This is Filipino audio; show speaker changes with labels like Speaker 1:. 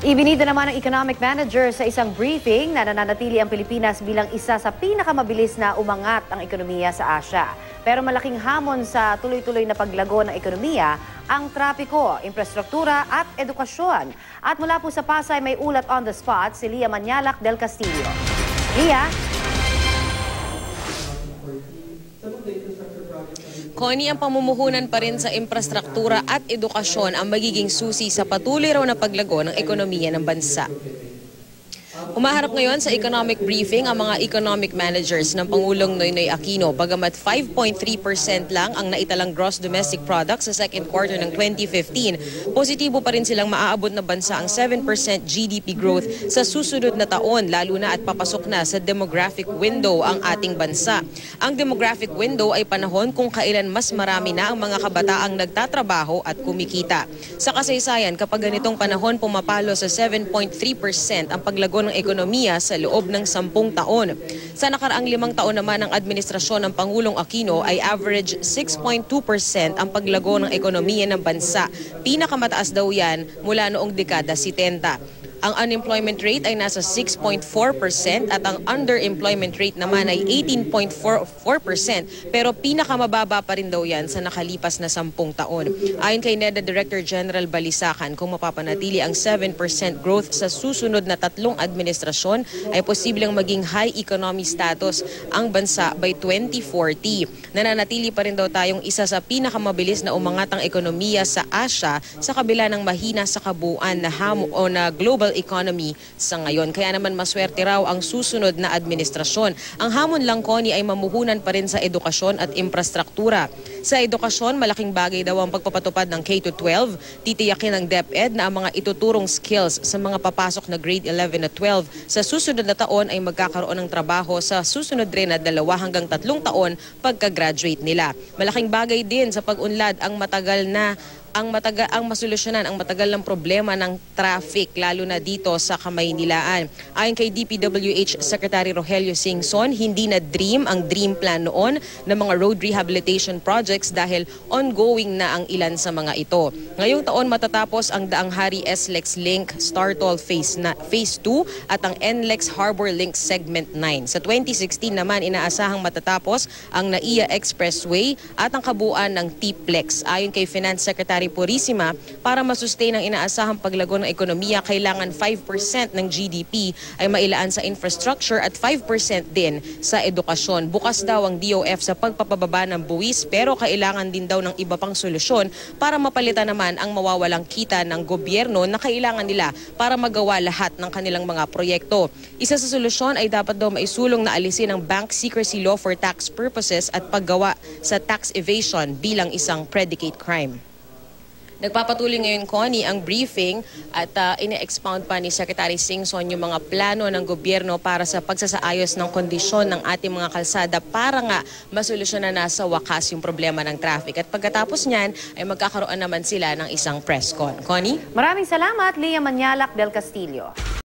Speaker 1: Ibinida naman ng economic manager sa isang briefing na nananatili ang Pilipinas bilang isa sa pinakamabilis na umangat ang ekonomiya sa Asia. Pero malaking hamon sa tuloy-tuloy na paglago ng ekonomiya ang trapiko, infrastruktura at edukasyon. At mula po sa Pasay may ulat on the spot si Lia Manyalak del Castillo. Lia?
Speaker 2: Connie, ang pamumuhunan pa rin sa infrastruktura at edukasyon ang magiging susi sa patuloy raw na paglago ng ekonomiya ng bansa. Umaharap ngayon sa economic briefing ang mga economic managers ng Pangulong Noynoy Aquino. Bagamat 5.3% lang ang naitalang gross domestic product sa second quarter ng 2015, positibo pa rin silang maaabot na bansa ang 7% GDP growth sa susunod na taon, lalo na at papasok na sa demographic window ang ating bansa. Ang demographic window ay panahon kung kailan mas marami na ang mga kabataang nagtatrabaho at kumikita. Sa kasaysayan, kapag ganitong panahon pumapalo sa 7.3% ang paglago ng ekonomiya sa loob ng 10 taon. Sa nakaraang 5 taon naman ng administrasyon ng Pangulong Aquino ay average 6.2% ang paglago ng ekonomiya ng bansa. Pinakamataas daw yan mula noong dekada 70. Ang unemployment rate ay nasa 6.4% at ang underemployment rate naman ay 18.4%, pero pinakamababa pa rin daw yan sa nakalipas na 10 taon. Ayon kay NEDA Director General Balisacan, kung mapapanatili ang 7% growth sa susunod na 3 administrasyon, ay posibleng maging high economy status ang bansa by 2040. Nananatili pa rin daw tayong isa sa pinakamabilis na umangatang ekonomiya sa Asia sa kabila ng mahina sa kabuuan na global economy sa ngayon. Kaya naman maswerte raw ang susunod na administrasyon. Ang hamon lang, Connie, ay mamuhunan pa rin sa edukasyon at infrastruktura. Sa edukasyon, malaking bagay daw ang pagpapatupad ng K-12. Titiyakin ng DepEd na ang mga ituturong skills sa mga papasok na grade 11 at 12 sa susunod na taon ay magkakaroon ng trabaho sa susunod rin na 2 hanggang 3 taon pagka-graduate nila. Malaking bagay din sa pag-unlad ang masolusyonan ang matagal ng problema ng traffic, lalo na dito sa Kamaynilaan. Ayon kay DPWH Secretary Rogelio Singson, hindi na ang dream plan noon ng mga road rehabilitation projects dahil ongoing na ang ilan sa mga ito. Ngayong taon matatapos ang Daang Hari SLEX Link Star-Toll Phase 2 at ang NLEX Harbor Link Segment 9. Sa 2016 naman inaasahang matatapos ang NAIA Expressway at ang kabuuan ng TPLEX. Ayon kay Finance Secretary Purisima, para masustain ang inaasahang paglago ng ekonomiya, kailangan 5% ng GDP ay mailaan sa infrastructure at 5% din sa edukasyon. Bukas daw ang DOF sa pagpapababa ng buwis, pero kailangan din daw ng iba pang solusyon para mapalitan naman ang mawawalang kita ng gobyerno na kailangan nila para magawa lahat ng kanilang mga proyekto. Isa sa solusyon ay dapat daw maisulong na alisin ang bank secrecy law for tax purposes at paggawa sa tax evasion bilang isang predicate crime. Nagpapatuloy ngayon, Connie, ang briefing at ine-expound pa ni Secretary Singson yung mga plano ng gobyerno para sa pagsasaayos ng kondisyon ng ating mga kalsada para nga masolusyonan na sa wakas yung problema ng traffic. At pagkatapos niyan ay magkakaroon naman sila ng isang press con. Connie?
Speaker 1: Maraming salamat, Lia Manyalak del Castillo.